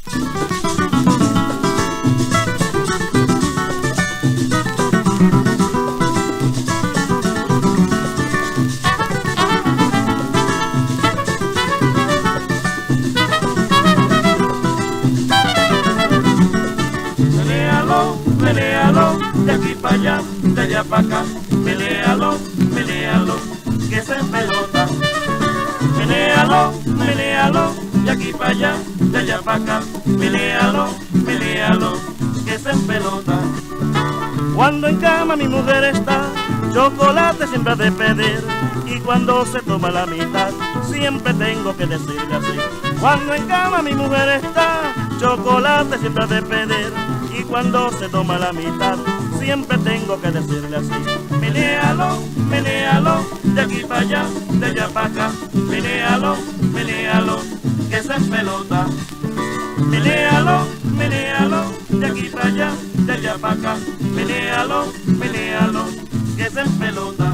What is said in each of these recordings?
Menéalo, de aquí para allá, de allá para acá. Menéalo, que se pelota. Menéalo, de aquí para allá, de allá para acá. Menéalo, que se pelota. Cuando en cama mi mujer está, chocolate siempre ha de pedir. Y cuando se toma la mitad, siempre tengo que decirle así. Cuando en cama mi mujer está, chocolate siempre ha de pedir. Y cuando se toma la mitad, siempre tengo que decirle así. Menéalo, de aquí para allá, de allá para acá. Menéalo, que se pelota. Menéalo, de aquí para allá, de allá para acá. Menéalo, que se pelota.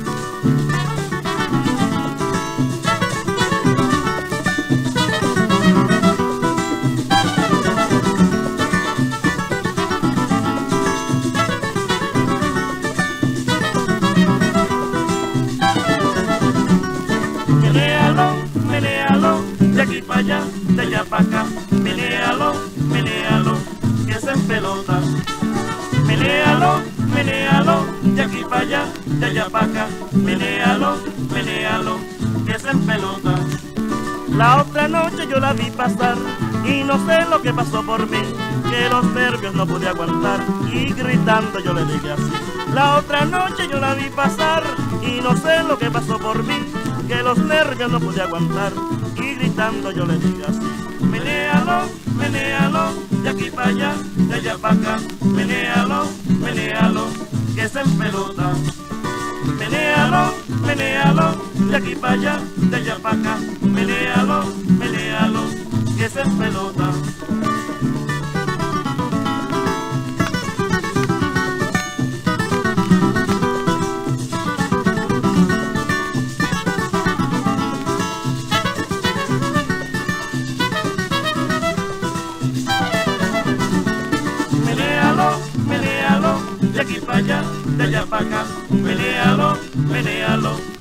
Menéalo, de aquí para allá, de allá para acá. Menéalo, que se pelota. Menéalo, de aquí para allá, de allá para acá. Menéalo, que se pelota. La otra noche yo la vi pasar y no sé lo que pasó por mí, que los nervios no pude aguantar y gritando yo le dije así. La otra noche yo la vi pasar y no sé lo que pasó por mí, que los nervios no pude aguantar y gritando yo le dije así. Menéalo, de aquí para allá, de allá para acá. Menéalo, que se pelota. Menéalo, de aquí para allá, de allá para acá. Menéalo, que se pelota. Menéalo, de aquí para allá, de allá para acá. Menéalo,